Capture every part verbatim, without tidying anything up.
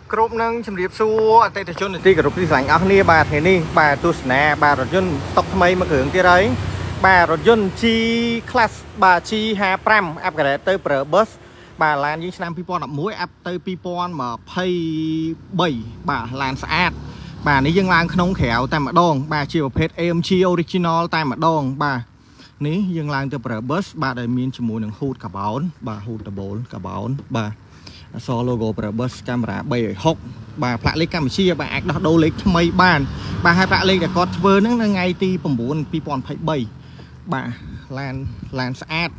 គ្រប់នឹងជំរាបសួរអតិថិជនទីគោរពទីស្រឡាញ់អស់គ្នាបាទថ្ងៃនេះបាទទស្សនាបាទរថយន្តតុកថ្មីមួយគ្រឿងទៀតហើយបាទរថយន្ត G Class បាទ G ห้าสิบห้า upgrade ទៅ ប្រើ bus បាទឡានយើងឆ្នាំពីរពាន់ដប់មួយ up ទៅពីរពាន់ម្ភៃបីបាទឡានស្អាតបាទនេះយើងឡើងក្នុងក្រៅតែម្ដងបាទជាប្រភេទ a em gi original តែម្ដងបាទនេះយើងឡើងទៅប្រើ bus បាទដែលមានជាមួយនឹង hood carbon បាទ hood double carbon បាទអក្សរ logo ប្រើ bus កាមេរ៉ាបីហុកបាទផ្លាកលេខកម្ពុជាបាទអាចដោះដូរលេខថ្មីបានបាទហើយផ្លាកលេខដែលគាត់ធ្វើហ្នឹងនៅថ្ងៃទី៩ ពីរពាន់ម្ភៃបីបាទឡានឡានស្អាត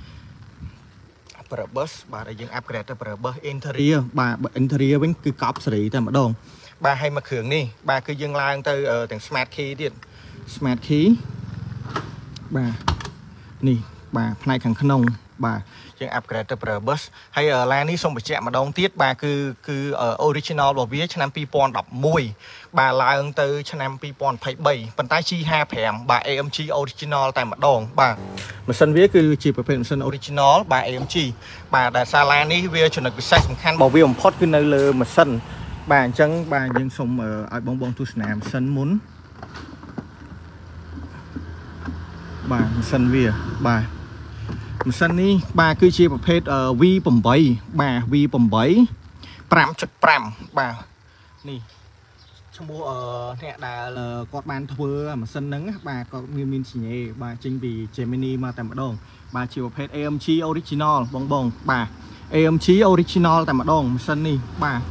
ប្រើ bus បាទហើយយើង upgrade ទៅប្រើ bus interior បាទ interior វិញគឺកប់សេរីតែម្ដងបាទហើយមកគ្រឿងនេះបាទគឺយើងឡើងទៅទាំង smart key ទៀត smart key បាទនេះបាទផ្នែកខាងក្នុងបាទយើង upgrade ទៅប្រើ bus ហើយឡាននេះសូមបញ្ជាក់ម្ដងទៀតបាទគឺគឺ original របស់វាឆ្នាំពីរពាន់ដប់មួយបាទឡើងទៅឆ្នាំពីរពាន់ម្ភៃបីប៉ុន្តែ G ห้าสิบห้า បាទ a em gi original តែម្ដងបាទម៉ាស៊ីនវាគឺជាប្រភេទម៉ាស៊ីន original បាទ a em gi បាទដែលសារឡាននេះវាចំណុចពិសេសសំខាន់របស់វាបំផុតគឺនៅលើម៉ាស៊ីនបាទអញ្ចឹងបាទយើងសូមឲ្យបងបងទស្សនាម៉ាស៊ីនមុនបាទម៉ាស៊ីនវាបាទម៉ាស៊ីននេះបាទគឺជាប្រភេទ V แปด បាទ V แปด ห้าจุดห้า បាទនេះឈ្មោះអ្នកដែលគាត់បានធ្វើម៉ាស៊ីនហ្នឹងបាទគាត់មានមានសញ្ញាបាទចេញពី Gemini មកតែម្ដងបាទជាប្រភេទ a em gi original បងបងបាទ a em gi original តែម្ដងម៉ាស៊ីននេះបាទ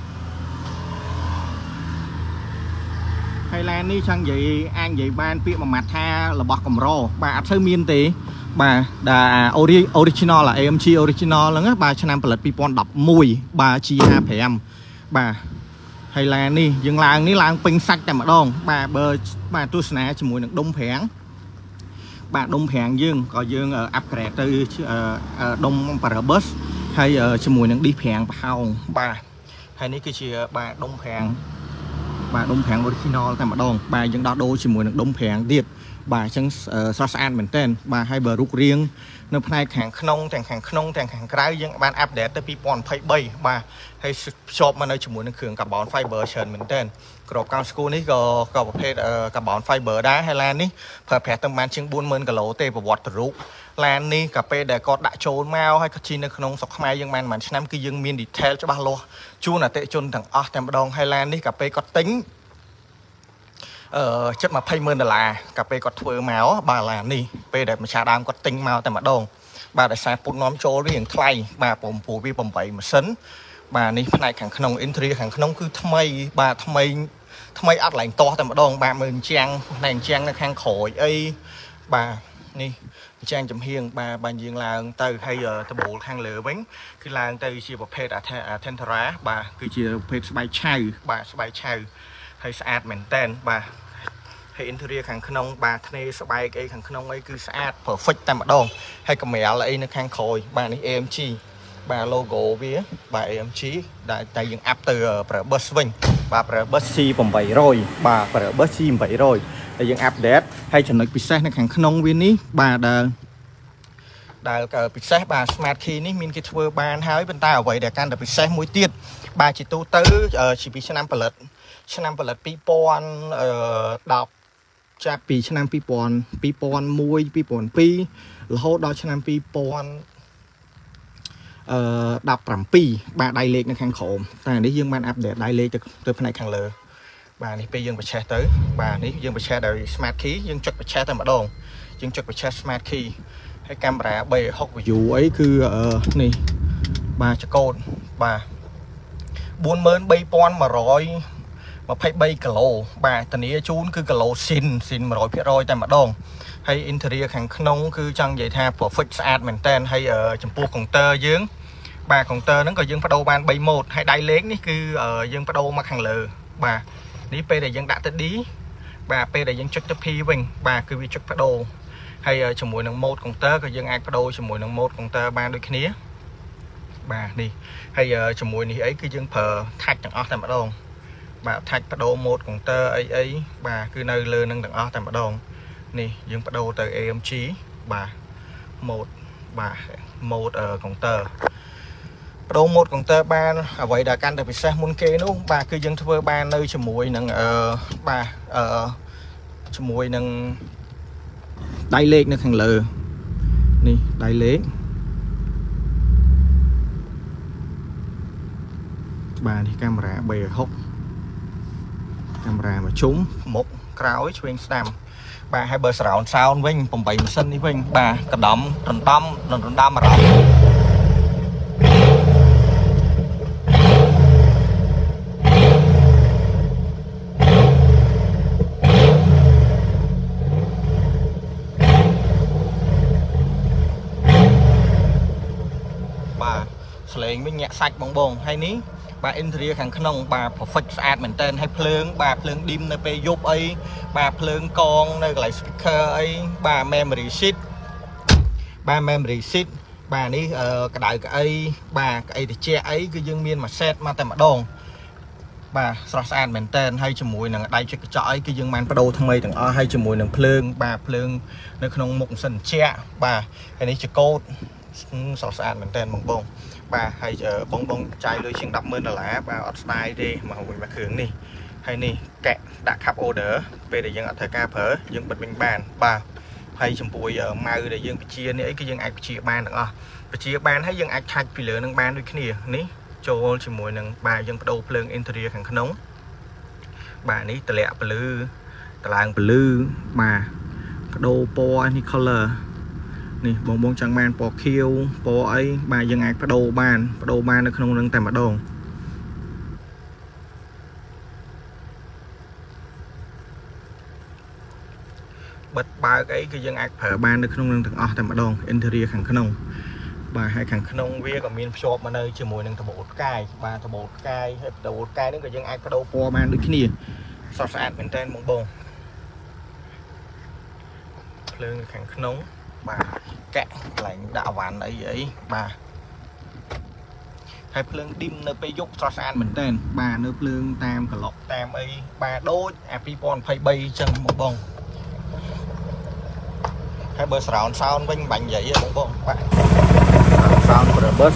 ហើយឡាននេះចង់និយាយអាចនិយាយបានពាក្យមួយម៉ាត់ថារបស់កម្របាទអត់សូវមានទេបាទដែល original a em gi original ហ្នឹងបាទឆ្នាំផលិតពីរពាន់ដប់មួយបាទ G ห้าสิบห้า បាទហើយឡាននេះយើងឡើងនេះឡើងពេញសាច់តែម្ដងបាទបើបាទទស្សនាជាមួយនឹងដុំប្រាំងបាទដុំប្រាំងយើងក៏យើង upgrade ទៅដុំប្រើ bus ហើយជាមួយនឹង disc ប្រាំងប្រហោងបាទហើយនេះគឺជាបាទដុំប្រាំងបាទដុំប្រាំង original តែម្ដងបាទយើងដោះដូរជាមួយនឹងដុំប្រាំងទៀតបាទអញ្ចឹងស្រស់ស្អាតមែនតើបាទហើយបើរូបរាងនៅផ្នែកខាងក្នុងទាំងខាងក្នុងទាំងខាងក្រៅយើងបានអាប់ដេតទៅពីរពាន់ម្ភៃបីបាទហើយភ្ជាប់មកនៅជាមួយនឹងគ្រឿង carbon fiber ច្រើនមែនតើក្របកោងស្គូនេះក៏ក៏ប្រភេទ carbon fiber ដែរហើយឡាននេះប្រើប្រាស់ទៅបានជាងបួនម៉ឺនគីឡូទេប្រវត្តិរូបឡាននេះកាពេលដែលគាត់ដាក់ចូលមកហើយក៏ជិះនៅក្នុងស្រុកខ្មែរយើងបានប្រហែលឆ្នាំគឺយើងមាន detail ច្បាស់លាស់ជូនអតិថិជនទាំងអស់តែម្ដងហើយឡាននេះកាពេលគាត់ទិញអឺជិតម្ភៃម៉ឺនដុល្លារកាពេលគាត់ធ្វើមកបាទឡាននេះពេលដែលម្ចាស់ដើមគាត់ទិញមកតែម្ដងបាទដោយសារពុតនាំចូលវារៀងថ្លៃបាទព្រោះព្រោះវាប្រាំបីម៉ាស៊ីនបាទនេះផ្នែកខាងក្នុង interior ខាងក្នុងគឺថ្មីបាទថ្មីថ្មីអត់ឡើងតោះតែម្ដងបាទមើលជាងផ្នែកជាងនៅខាងក្រោយអីបាទនេះជាងចំហៀងបាទបានយើងឡើងទៅហើយដបូលខាងលើវិញគឺឡើងទៅជាប្រភេទ Alcantara បាទគឺជាប្រភេទស្បែកឆៅបាទស្បែកឆៅហើយស្អាតមែនតែនបាទហើយ interior ខាងក្នុងបាទធ្នេស្បែកអីខាងក្នុងអីគឺស្អាត perfect តែម្ដងហើយកាមេរ៉ាអីនៅខាងក្រោយបាទនេះ a em gi បាទ logo វាបាទ a em gi ដែលតែយើងអាប់ទៅប្រើ bus វិញបាទប្រើ bus C แปดร้อยបាទប្រើ bus C แปดร้อยតែយើង update ហើយចំណុចពិសេសនៅខាងក្នុងវានេះបាទដែលដែលពិសេសបាទ smart key នេះមានគេធ្វើបានហើយប៉ុន្តែអ្វីដែលកាន់តែពិសេសមួយទៀតបាទជាទូទៅជាពីឆ្នាំផលិតឆ្នាំផលិតពីរពាន់ដប់ចាប់ពីឆ្នាំពីរពាន់ពីរពាន់មួយ ពីរពាន់ពីររហូតដល់ឆ្នាំពីរពាន់អឺដប់ប្រាំពីរបាទដៃលេខនៅខាងក្រោមតែនេះយើងបានអាប់ដេតដៃលេខទៅទៅផ្នែកខាងលើបាទនេះពេលយើងបញ្ឆេះទៅបាទនេះយើងបញ្ឆេះដោយ smart key យើងចុចបញ្ឆេះតែម្ដងយើងចុចបញ្ឆេះ smart key ហើយកាមេរ៉ាបីហុក view អីគឺនេះបាទចកូតបាទបួនម៉ឺនបីពាន់មួយរយម្ភៃបីគីឡូបាទធានាជូនគឺគីឡូស៊ីនស៊ីន một trăm phần trăm តែម្ដងហើយ interior ខាងក្នុងគឺចង់និយាយថា perfect ស្អាតមែនតើហើយចំពោះ counter យើងបាទ counter ហ្នឹងក៏យើងបដូរបានបីម៉ូតហើយដៃលេខនេះគឺយើងបដូរមកខាងលើបាទនេះពេលដែលយើងដាក់ទៅ D បាទពេលដែលយើងចុចទៅ P វិញបាទគឺវាចុចបដូរហើយជាមួយនឹង mode counter ក៏យើងអាចបដូរជាមួយនឹង mode counter បានដូចគ្នាបាទនេះហើយជាមួយនេះអីគឺយើងប្រើ touch ទាំងអស់តែម្ដងបាទ touch បដូរ mode counter អីអីបាទគឺនៅលើនឹងទាំងអស់តែម្ដងនេះយើងបដូរទៅ a em gi បាទ mode បាទ mode counter đồ một còn tơ ba ở vậy đã can được bị xe muốn kê đúng ba cứ dân thưa ba nơi cho muối nâng ờ ba ờ cho muối nâng đáy lệch nó thành lờ nè đáy lệch ba thì camera bề hốc camera mà trúng một cào chuyên stam ba hai bờ sào sao vinh phòng bảy sân đi vinh ba cả đấm rần đâm rần đâm mà đấm ba sling với nhạc sạch bong bong hay ní bà interior khẳng khăn bà perfect ad mình tên hay phơn bà phơn dim nơi pe giúp ấy bà phơn con nơi lại speaker ấy bà memory sheet bà memory sheet bà ní cái đại cái ấy bà cái thì che ấy cứ dương miên mà set mà tại mà đòn bà source ad mình tên hay cho mùi nằng đây cho cái chọi cái dương man bắt đầu thằng mây thằng o hay cho mùi nằng phơn bà phơn nơi không một sân che bà cái này cho code source ad mình tên bằng bông bà hay chờ bông bông chai lưới chiên đập mơn là lá bà ở style đi mà mình bạc hướng đi hay nè kẹt đã khắp order về để dân ở thời ca phở dân bật bình bàn bà hay chấm bụi ở mau để dân bị chia này cái dân ai bị chia ban được à bị chia ban hay dân ai thay vì lửa nâng ban đôi khi nè ní cho chỉ mùi nâng bà dân bắt đầu phơi interior hàng nóng bà ní tờ lẹ blue tờ làng blue mà đồ po any color nè bông bông trắng man po kêu po ấy bà dân ai bắt đầu ban bắt đầu ban nó không nâng tầm bắt đầu bật ba cái cái dân ai phở ban nó không nâng thằng o tầm bắt đầu interior khẳng khăn bà hai khẳng khăn vía còn miền shop mà nơi chỉ mùi nâng thằng bột cay bà thằng bột cay hay thằng bột cay nó cái dân ai bắt đầu po ban được cái gì sao sạch bên trên bông bông lương khẳng khăn bà kẹt lạnh đạo vạn ấy vậy bà hay phượng dim nơi bây dục cho san mình tên bà nơi phượng tam cả lọ tam ấy bà đôi apipon phay bay chân một bông hay bơ sào sao vinh bánh vậy một bông bạn sao bơ bớt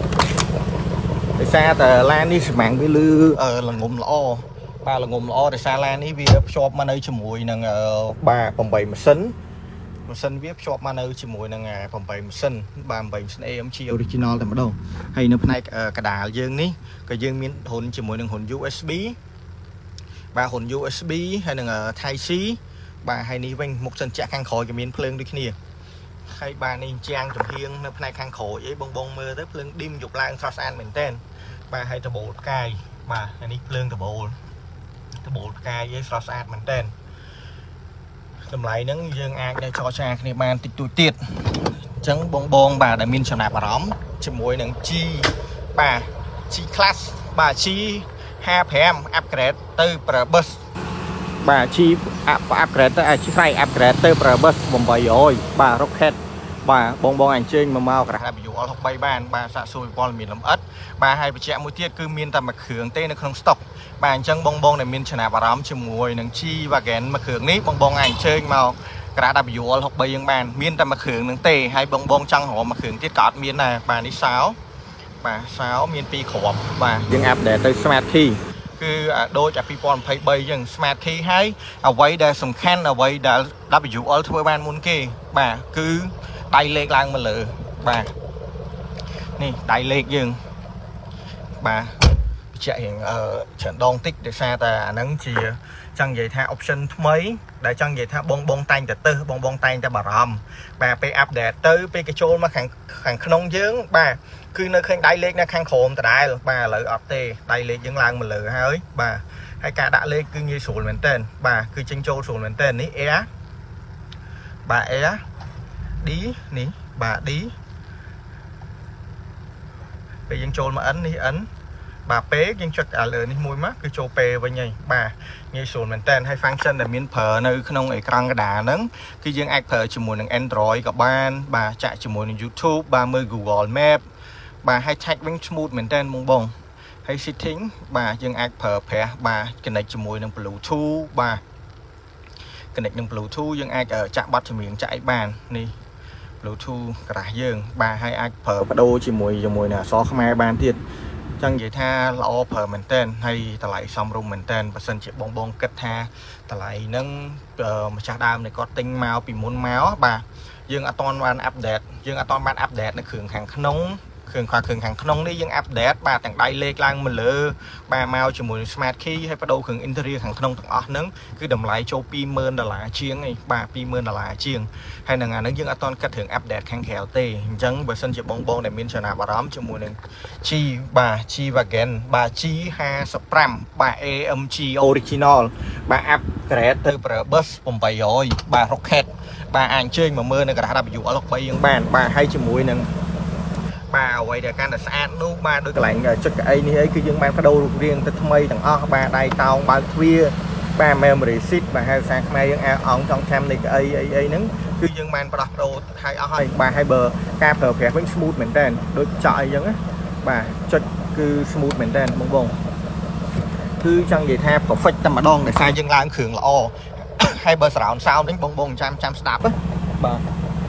để xa tờ lan đi mạng với lư ở là ngụm lõ bà là ngụm lõ để xa lan đi vì shop mà nơi cho mùi nằng bà phòng bảy mà sấn một sân viết shop mà nơi chỉ mùi nằng à phòng bảy một sân bà bảy sân em chi original tại bắt đầu hay nó này cả đà dương ní cái dương miếng hồn chỉ mùi nằng hồn u ét bê bà hồn u ét bê hay nằng thay xí bà hay ní vinh một sân chạc khăn khói cái miếng phơi đi kia hay bà nên trang trong hiên nó này khăn khói với bông bông mưa tới phơi đêm dục lang sao san mình tên bà hay tờ bột cay bà hay ní phơi tờ bột tờ bột cay với sao san mình tên tầm lại nắng dương ai đây cho cha này ban tịch tụi tiệt trắng bông bông bà đã min cho nạp bà đóm chỉ mùi nắng chi bà chi class bà chi hai em upgrade từ bus bà chi upgrade tới chi phải upgrade từ bus bông bay rồi bà rocket bà bông bông ảnh trên mà mau cả ví dụ ở học bay ban bà xạ xui con miền lắm ớt bà hay bị chẹt mũi tiết cứ miên tầm mặc hưởng tên nó không stop bà chân bông bông này miên chả nào bà đóng chừng mùi nắng chi và kén mặc hưởng ní bông bông ảnh trên màu cả đã ví dụ ở học bay dương bàn miên tầm mặc hưởng nắng tê hay bông bông trăng họ mặc hưởng tiết cọt miên này bà đi sáu bà sáu miên pi khổ bà dương áp để tới smart key cứ đôi chả people phải bay dừng smart key hay ở vậy để sầm khen ở vậy đã đã ví dụ ở thôi ban muốn kê bà cứ đây lên lang mà lựa bà nè đây lên dừng bà chạy hiện ở trận đòn tích để xa ta nắng chỉ chân vậy tha option mấy để chân vậy tha bông bông tay từ từ bông bông tay ta bà rầm bà pe update tới pe cái chỗ mà khang khang nông dướng bà cứ nơi khang đây lên nó khang khổm ta đại bà lợi ọt tê đây lên dừng lang mà lựa hơi bà hay cả đã lên cứ như sụn mình tên bà cứ chân châu sụn mình tên ní é bà é đi ní bà đi bây giờ trôn mà ấn đi ấn bà pé nhưng cho cả lời đi mùi mắt cứ trô pê với nhảy bà như sùn mình tên hay function là miếng phở nơi không ấy căng đà nắng khi riêng ai phở chỉ muốn Android các bạn bà chạy chỉ muốn YouTube ba mươi Google Maps bà hay check bánh smooth mình tên mông bông hay setting bà riêng ai phở phẻ bà cái này chỉ muốn Bluetooth bà cái này Bluetooth riêng ai ở chạm bắt thì miếng chạy bàn đi Bluetooth ក្រាស់យើងបាទហើយអាចប្រើបដូរជាមួយជាមួយនឹងអក្សរខ្មែរបានទៀតចឹងនិយាយថាល្អប្រើមែនតើហើយតម្លៃសមរម្យមែនតើបើសិនជាបងបងគិតថាតម្លៃហ្នឹងម្ចាស់ដើមនេះគាត់ទិញមកពីមុនមកបាទយើងអត់ទាន់បានអាប់ដេតយើងអត់ទាន់បានអាប់ដេតនៅគ្រឿងខាងក្នុងគ្រឿងខ្វះគ្រឿងខាងក្នុងនេះយើងអាប់ដេតបាទទាំងដៃលេខឡើងមកលើបាទមកជាមួយ Smart Key ហើយបដូរគ្រឿង interior ខាងក្នុងទាំងអស់ហ្នឹងគឺតម្លៃចូលពីរម៉ឺនដុល្លារជាងឯងបាទពីរម៉ឺនដុល្លារជាងហើយនឹងអាហ្នឹងយើងអត់ទាន់គិតរឿងអាប់ដេតខាងក្រៅទេអញ្ចឹងបើសិនជាបងបងដែលមានចំណាប់អារម្មណ៍ជាមួយនឹង G បាទ G Wagon បាទ G ห้าสิบห้าបាទ เอ เอ็ม จี Original បាទ upgrade ទៅ Brabus แปดร้อยបាទ Rocket បាទអាចអញ្ជើញមកមើលនៅក្រដាស W L បីយើងបានបាទហើយជាមួយនឹងបាទអ្វីដែលកាន់តែស្អាតនោះបាទដោយកន្លែងចុចកៅអីនេះអីគឺយើងបានបដូររូបរាងទៅថ្មីទាំងអស់បាទដៃតោងបើកទ្វារបាទ memory seat បាទហៅភាសាខ្មែរយើងអង្គចង់ចាំនៃកៅអីអីអីហ្នឹងគឺយើងបានផ្ដោះប្ដូរឲ្យអស់ហើយបាទហើយបើការប្រើប្រាស់វិញ smooth មែនតើដូចចောက်អីចឹងណាបាទចុចគឺ smooth មែនតើបងបងគឺចង់និយាយថា perfect តែម្ដងដោយសារយើងឡើងគ្រឿងល្អហើយបើ surround sound វិញបងបងចាំចាំស្ដាប់បាទ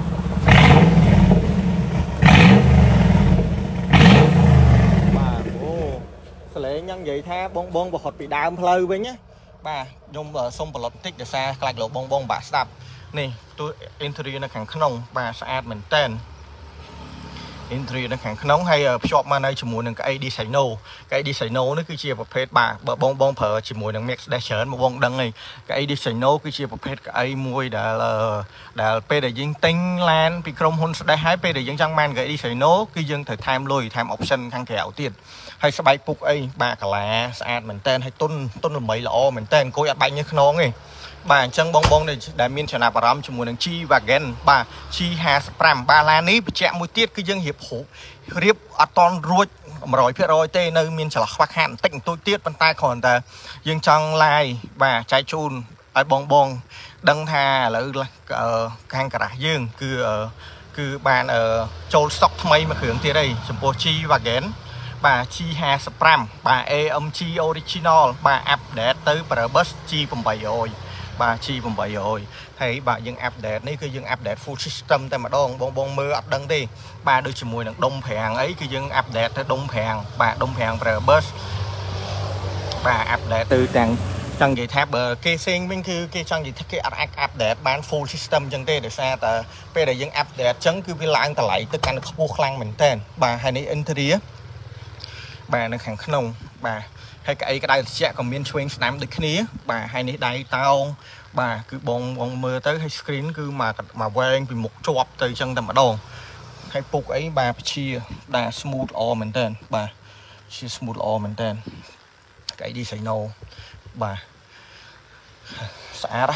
សលេងហ្នឹងនិយាយថាបងបងប្រហត់ពីដើមផ្លូវវិញណាបាទខ្ញុំសុំប្លុតបន្តិចដោយសារខ្លាចលោកបងបងបាក់ស្ដាប់នេះទូ interior នៅខាងក្នុងបាទស្អាតមែនតើ interior នៅខាងក្នុងហើយភ្ជាប់មកនៅជាមួយនឹងកៅអី Designo កៅអី Designo នេះគឺជាប្រភេទបាទបើបងបងប្រើជាមួយនឹង Max Dash ច្រើនមកបងដឹងហើយកៅអី Designo គឺជាប្រភេទកៅអីមួយដែលដែលពេលដែលយើងទិញឡានពីក្រុមហ៊ុន Dash ហើយពេលដែលយើងចង់បានកៅអី Designo គឺយើងត្រូវថែមលុយថែម option ខាងក្រៅទៀតហើយស្បែកពុកអីបាទកាឡាស្អាតមែនតើហើយទុនទុនល្មីល្អមែនតើអង្គុយអត់បាច់ញើសខ្នងទេបាទអញ្ចឹងបងបងដែលមានចំណាប់អារម្មណ៍ជាមួយនឹង G Wagon បាទ G ห้าสิบห้าបាទឡាននេះបញ្ជាក់មួយទៀតគឺយើងរៀបរូបរៀបអត់តន់រួច một trăm phần trăm ទេនៅមានចន្លោះខ្វះខាតបន្តិចបន្តួចទៀតប៉ុន្តែគ្រាន់តែយើងចង់ឡាយបាទចែកជូនឲ្យបងបងដឹងថាឥឡូវខាងការ៉ាស់យើងគឺគឺបានចូលស្តុកថ្មីមួយគ្រឿងទៀតហើយចំពោះ G Wagon បាទ G ห้าสิบห้าបាទ เอ เอ็ม จี Original បាទ update ទៅ Brabus G แปดร้อยបាទ G แปดร้อยហើយបាទយើង update នេះគឺយើង update full system តែម្ដងបងបងមើលអត់ដឹងទេបាទដូចជាមួយនឹងដុំប្រាំងអីគឺយើង update ទៅដុំប្រាំងបាទដុំប្រាំង Brabus បាទ update ទៅទាំងចង់និយាយថាបើគេផ្សេងវិញគឺគេចង់និយាយថាគេអត់អាច update បាន full system អញ្ចឹងទេដោយសារតែពេលដែលយើង update អញ្ចឹងគឺវាឡើងតម្លៃទៅកាន់ខ្ពស់ខ្លាំងមែនតើបាទហើយនេះ interior បាទនៅខាងក្នុងបាទហើយកៅអីក្តៅត្រជាក់ក៏មានឆ្វេងស្ដាំដូចគ្នាបាទហើយនេះដៃតោងបាទគឺបងបងមើលទៅហើយ screen គឺមកមកវែងពីមុខជាប់ទៅអញ្ចឹងតែម្ដងហើយពុកអីបាទពជាបាទ smooth ល្អមែនតើបាទជា smooth ល្អមែនតើកៅអី Designo បាទស្អាត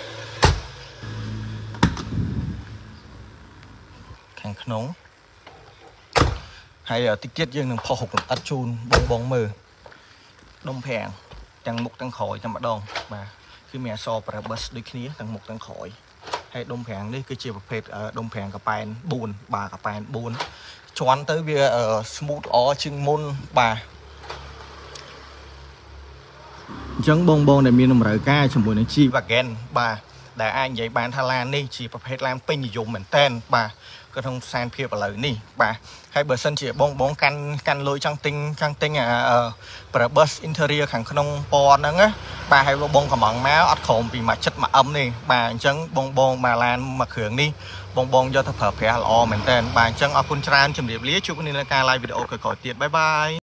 ខាងក្នុងហើយតិចទៀតយើងនឹងផុសរូបអត់ជូនបងបងមើលដុំប្រាំងទាំងមុខទាំងក្រោយតែម្ដងបាទគឺមានអក្សរ Brabus ដូចគ្នាទាំងមុខទាំងក្រោយហើយដុំប្រាំងនេះគឺជាប្រភេទដុំប្រាំងកប៉ែនបួនបាទកប៉ែនបួនជន់ទៅវា smooth ល្អជាងមុនបាទអញ្ចឹងបងបងដែលមានតម្រូវការជាមួយនឹង G Wagon បាទដែលអាចនិយាយបានថាឡាននេះជាប្រភេទឡានពេញនិយមមែនតើបាទក្នុងស្ថានភាពឥឡូវនេះបាទហើយបើសិនជាបងបងកាន់កាន់លុយចង់ទិញចង់ទិញអា Brabus interior ខាងក្នុងពណ៌ហ្នឹងណាបាទហើយបងកំងមកអត់ក្រោមពីមួយចិត្តមួយអឹមទេបាទអញ្ចឹងបងបងមកឡានមួយគ្រឿងនេះបងបងយកទៅប្រើប្រាស់ល្អមែនតើបាទអញ្ចឹងអរគុណច្រើនជម្រាបលាជួបគ្នានៅការ live វីដេអូក្រោយៗទៀតបាយបាយ